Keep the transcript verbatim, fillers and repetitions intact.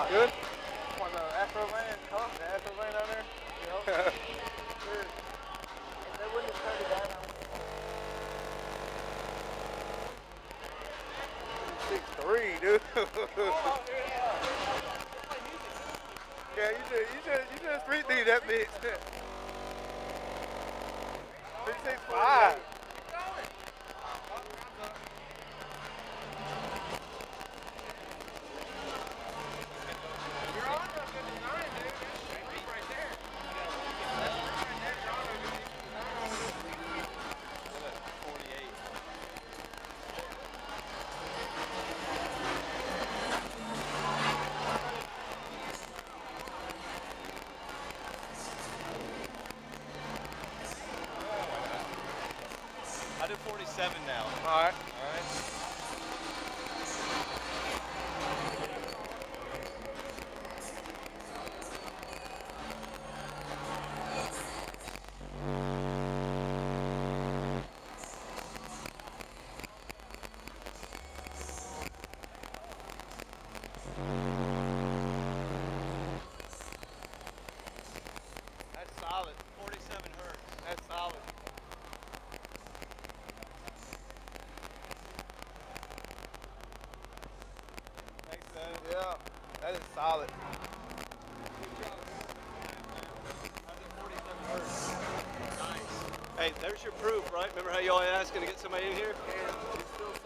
Good? Want the Afro Lane? Huh? The Afro Lane down there? Yep. Good. If they wouldn't have turned it down, six three, dude. Oh, yeah. Yeah, you should, you should, you should street lead that bitch. six six five. I do forty-seven now. All right. All right. That's solid. forty-seven hertz. That's solid. Thanks, man. Yeah, that is solid. forty-seven hertz. Nice. Hey, there's your proof, right? Remember how y'all asking to get somebody in here? And it's still